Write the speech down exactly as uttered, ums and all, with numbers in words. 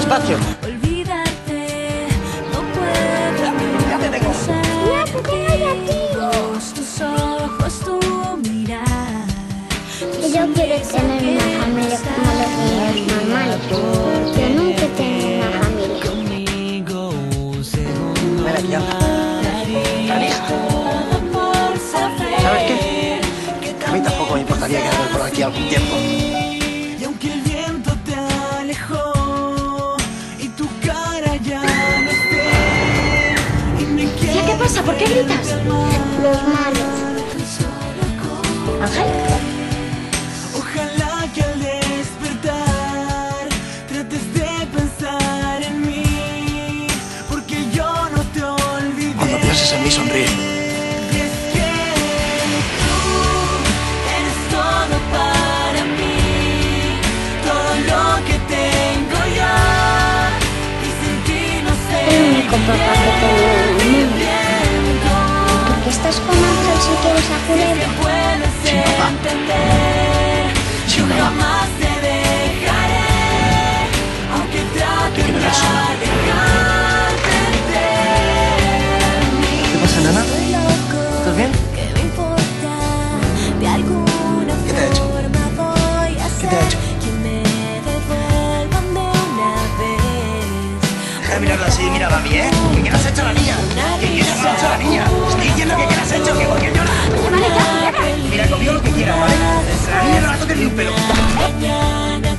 despacio. Olvídate, no puedo. Ya te tengo. Mira, ¿por qué no hay aquí? Tus ojos, tu mirar. Yo quiero tener una familia como los niños normales. Yo nunca he tenido una familia. Ven aquí, anda. Hija. ¿Sabes qué? A mí tampoco me importaría quedarme por aquí algún tiempo. Y aunque el viento te alejó y tu cara ya no esté, y me ¿Ya qué pasa? ¿Por qué gritas? Los malos. Ángel. Ojalá que al despertar trates de pensar en mí, porque yo no te olvidé. Cuando pienses en mí, sonríe. Y es que tú eres todo para mí, todo lo que tengo ya, y sin ti no sé. El único papá que tengo en el mundo. ¿Por qué estás con Ángel si quieres a Culebra? Sin papá. Sin mamá. Jamás te dejaré, aunque trate Te quedarás sola. de alejarte de mí. ¿Qué pasa, nana? ¿Estás bien? ¿Qué me importa? De alguna ¿Qué te ha hecho? forma voy a ¿Qué te ha hecho? hacer que me devuelvan de una vez. Deja de mirarla así, mírala a mí, ¿eh? ¿Qué le has hecho a la niña? ¿Qué le has hecho a la niña? Estoy diciendo que qué le has hecho, que por qué llora. Mira, comió lo que quiera, ¿vale? La niña no la toques ni un pelo. Mañana